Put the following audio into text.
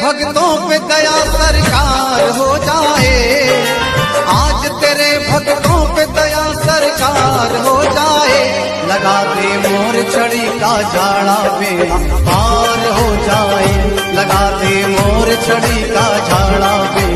भक्तों पे दया सरकार हो जाए, आज तेरे भक्तों पे दया सरकार हो जाए। लगा दे मोर छड़ी का झाड़ा बेड़ा पार हो जाए, लगा दे मोर छड़ी का झाड़ा